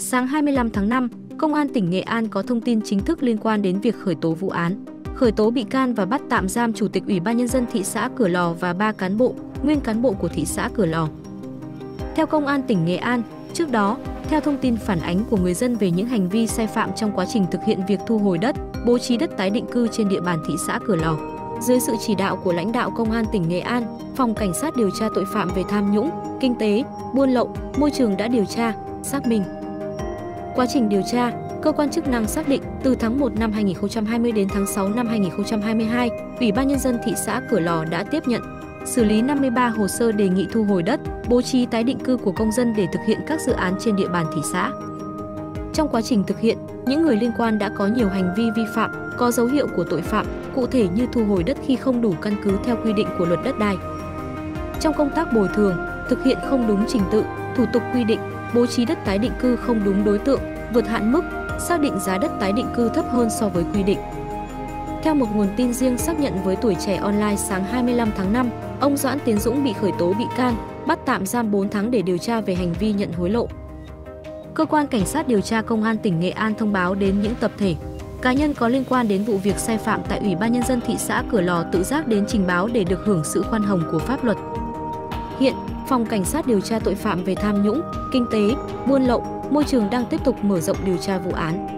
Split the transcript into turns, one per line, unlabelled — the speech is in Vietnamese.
Sáng 25 tháng 5, Công an tỉnh Nghệ An có thông tin chính thức liên quan đến việc khởi tố vụ án, khởi tố bị can và bắt tạm giam Chủ tịch Ủy ban Nhân dân thị xã Cửa Lò và 3 cán bộ, nguyên cán bộ của thị xã Cửa Lò. Theo Công an tỉnh Nghệ An, trước đó, theo thông tin phản ánh của người dân về những hành vi sai phạm trong quá trình thực hiện việc thu hồi đất, bố trí đất tái định cư trên địa bàn thị xã Cửa Lò, dưới sự chỉ đạo của lãnh đạo Công an tỉnh Nghệ An, Phòng Cảnh sát điều tra tội phạm về tham nhũng, kinh tế, buôn lậu, môi trường đã điều tra, xác minh. Quá trình điều tra, cơ quan chức năng xác định từ tháng 1 năm 2020 đến tháng 6 năm 2022, Ủy ban Nhân dân thị xã Cửa Lò đã tiếp nhận, xử lý 53 hồ sơ đề nghị thu hồi đất, bố trí tái định cư của công dân để thực hiện các dự án trên địa bàn thị xã. Trong quá trình thực hiện, những người liên quan đã có nhiều hành vi vi phạm, có dấu hiệu của tội phạm, cụ thể như thu hồi đất khi không đủ căn cứ theo quy định của luật đất đai. Trong công tác bồi thường, thực hiện không đúng trình tự, thủ tục quy định, bố trí đất tái định cư không đúng đối tượng, vượt hạn mức, xác định giá đất tái định cư thấp hơn so với quy định. Theo một nguồn tin riêng xác nhận với Tuổi Trẻ Online sáng 25 tháng 5, ông Doãn Tiến Dũng bị khởi tố bị can, bắt tạm giam 4 tháng để điều tra về hành vi nhận hối lộ. Cơ quan Cảnh sát điều tra Công an tỉnh Nghệ An thông báo đến những tập thể, cá nhân có liên quan đến vụ việc sai phạm tại Ủy ban Nhân dân thị xã Cửa Lò tự giác đến trình báo để được hưởng sự khoan hồng của pháp luật. Hiện, Phòng Cảnh sát điều tra tội phạm về tham nhũng, kinh tế, buôn lậu, môi trường đang tiếp tục mở rộng điều tra vụ án.